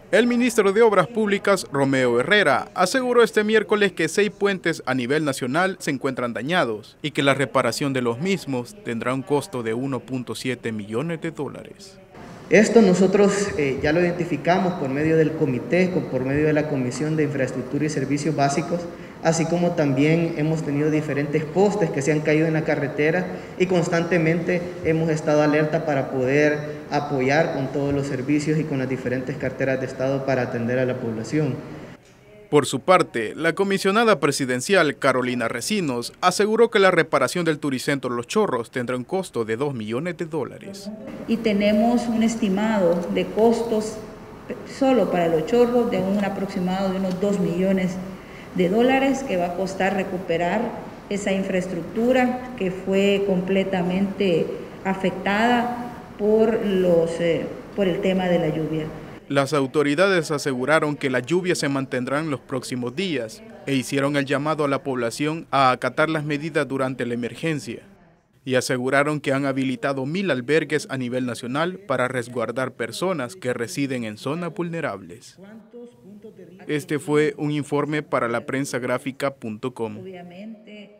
El ministro de Obras Públicas, Romeo Herrera, aseguró este miércoles que 6 puentes a nivel nacional se encuentran dañados y que la reparación de los mismos tendrá un costo de 1.7 millones de dólares. Esto nosotros ya lo identificamos por medio del comité, por medio de la Comisión de Infraestructura y Servicios Básicos, así como también hemos tenido diferentes postes que se han caído en la carretera y constantemente hemos estado alerta para poder apoyar con todos los servicios y con las diferentes carteras de Estado para atender a la población. Por su parte, la comisionada presidencial Carolina Recinos aseguró que la reparación del Turicentro Los Chorros tendrá un costo de 2 millones de dólares. Y tenemos un estimado de costos solo para Los Chorros de un aproximado de unos 2 millones de dólares que va a costar recuperar esa infraestructura que fue completamente afectada por el tema de la lluvia. Las autoridades aseguraron que las lluvias se mantendrán los próximos días e hicieron el llamado a la población a acatar las medidas durante la emergencia y aseguraron que han habilitado 1000 albergues a nivel nacional para resguardar personas que residen en zonas vulnerables. Este fue un informe para la prensagráfica.com.